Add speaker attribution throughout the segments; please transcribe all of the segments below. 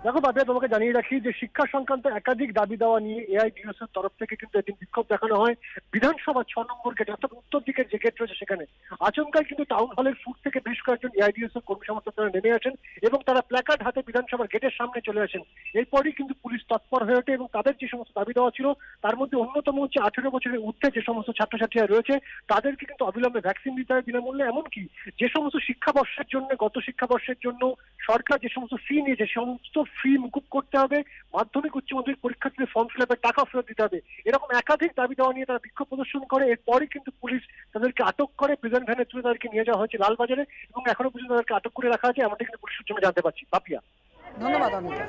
Speaker 1: দেখো বাবা, তোমাকে জানিয়ে রাখি যে শিক্ষা সংক্রান্ত একাধিক দাবি দেওয়া নিয়ে এআইডিএস এর তরফ থেকে কিন্তু এদিন বিক্ষোভ দেখানো হয় বিধানসভা 6 নম্বর গেট, অর্থাৎ উত্তর দিকের যে গেট রয়েছে সেখানে। আচমকাই কিন্তু টাউন হলের ফুট থেকে বেশ কয়েকজন এআইডিএস এর কর্মী সমর্থকরা নেমে আসেন এবং তারা প্ল্যাকার্ড হাতে বিধানসভার গেটের সামনে চলে আসেন। এরপরই কিন্তু পুলিশ তৎপর হয়ে ওঠে এবং তাদের যে সমস্ত দাবি দেওয়া ছিল তার মধ্যে অন্যতম হচ্ছে 18 বছরের ঊর্ধ্বে যে সমস্ত ছাত্রছাত্রীরা রয়েছে তাদেরকে কিন্তু অবিলম্বে ভ্যাকসিন দিতে হবে বিনামূল্যে। এমনকি যে সমস্ত শিক্ষাবর্ষের জন্য, গত শিক্ষাবর্ষের জন্য সরকার যে সমস্ত ফি নিয়েছে সমস্ত ফি মুকুব করতে হবে, মাধ্যমিক উচ্চ মাধ্যমিক পরীক্ষার্থীদের ফর্ম ফিল আপের টাকা ফেরত দিতে হবে। এরকম একাধিক দাবি দেওয়া নিয়ে তারা বিক্ষোভ প্রদর্শন করে। এরপরই কিন্তু পুলিশ তাদেরকে আটক করে, প্রিজন ভ্যানে তুলে তাদেরকে নিয়ে যাওয়া হয়েছে লালবাজারে এবং এখনো পর্যন্ত তাদেরকে আটক করে রাখা আছে, এমনটা কিন্তু পুলিশ সূত্রে জানতে পারছি। পাপিয়া,
Speaker 2: ধন্যবাদ।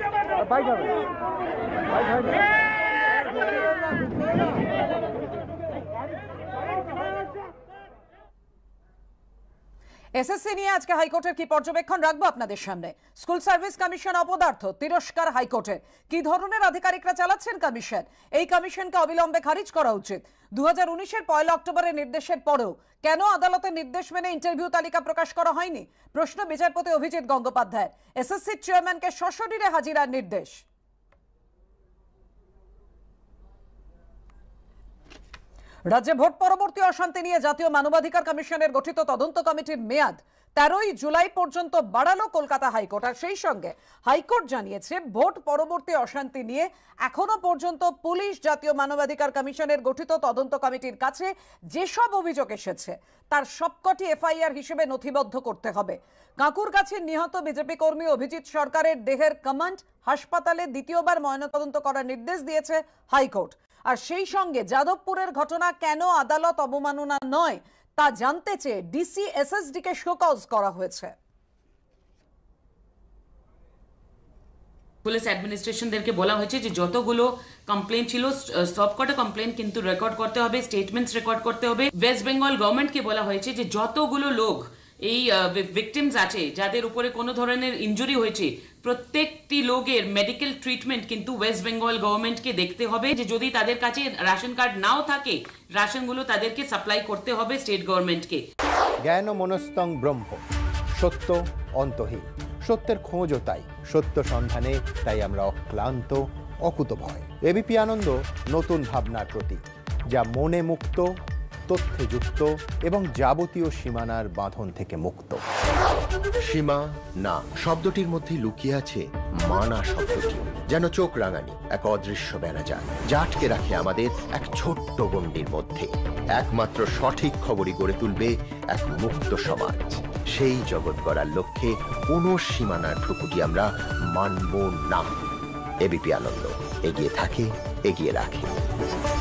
Speaker 2: এসএসসি নিয়ে আজকে হাইকোর্টের কি পর্যবেক্ষণ রাখবো আপনাদের সামনে। স্কুল সার্ভিস কমিশন অপদার্থ, তিরস্কার হাইকোর্টের। কি ধরনের আধিকারিকরা চালাচ্ছেন কমিশন? এই কমিশনকে অবিলম্বে খারিজ করা উচিত। 2019-এর 1 অক্টোবরের নির্দেশের পরেও কেন আদালতের নির্দেশ মেনে ইন্টারভিউ তালিকা প্রকাশ করা হয়নি? প্রশ্ন বিচারপতি অভিজিৎ গঙ্গোপাধ্যায়। এসএসসির চেয়ারম্যানকে সশরীরে হাজিরার নির্দেশ। রাজ্যে ভোট পরবর্তী অশান্তি নিয়ে জাতীয় মানবাধিকার কমিশনের গঠিত তদন্ত কমিটির মেয়াদ 13ই জুলাই পর্যন্ত বাড়ালো কলকাতা হাইকোর্ট। আর সেই সঙ্গে হাইকোর্ট জানিয়েছে ভোট পরবর্তী অশান্তি নিয়ে এখনো পর্যন্ত পুলিশ জাতীয় মানবাধিকার কমিশনের গঠিত তদন্ত কমিটির কাছে যেসব অভিযোগ এসেছে তার সবকটি এফআইআর হিসেবে নথিবদ্ধ করতে হবে। কাঁকুরগাছির নিহত বিজেপি কর্মী অভিজিৎ সরকারের দেহের কমান্ড হাসপাতালে দ্বিতীয়বার ময়নাতদন্ত করার নির্দেশ দিয়েছে হাইকোর্ট। আর সেই সঙ্গে যাদবপুরের ঘটনা কেন আদালত অবমাননা নয় তা জানতে চেয়ে ডিসি এসএসডি কে শোকজ করা হয়েছে।
Speaker 3: পুলিশ অ্যাডমিনিস্ট্রেশনদেরকে বলা হয়েছে যে যতগুলো কমপ্লেন ছিল সবকটা কমপ্লেন কিন্তু রেকর্ড করতে হবে, স্টেটমেন্টস রেকর্ড করতে হবে। ওয়েস্ট বেঙ্গল গভর্নমেন্টকে বলা হয়েছে যে যতগুলো লোক এই ভিকটিমস আছে যাদের উপরে কোনো ধরনের ইনজুরি হয়েছে প্রত্যেকটি লোকের মেডিকেল ট্রিটমেন্ট কিন্তু ওয়েস্ট বেঙ্গল গভর্নমেন্টকে দেখতে হবে। যে যদি তাদের কাছে রেশন কার্ড নাও থাকে রেশনগুলো তাদেরকে সাপ্লাই করতে হবে স্টেট গভর্নমেন্টকে।
Speaker 4: জ্ঞান মনস্তং ব্রহ্ম, সত্য অন্তহীন। সত্যের খোঁজও তাই, সত্য সন্ধানে তাই আমরা অক্লান্ত, অকুতভয়। এবিপি আনন্দ নতুন ভাবনার প্রতীক, যা মনে মুক্ত, তথ্যে যুক্ত এবং যাবতীয় সীমানার বাঁধন থেকে মুক্ত।
Speaker 5: সীমা না শব্দটির মধ্যে লুকিয়ে আছে মানা শব্দটি, যেন চোখ রাঙানি এক অদৃশ্য বেড়াজাল যা আটকে রাখে আমাদের এক ছোট্ট গণ্ডির মধ্যে। একমাত্র সঠিক খবরই গড়ে তুলবে এক মুক্ত সমাজ। সেই জগৎ গড়ার লক্ষ্যে কোনো সীমানার ঠুকুটি আমরা মানব না। এবিপি আনন্দ এগিয়ে থাকে, এগিয়ে রাখে।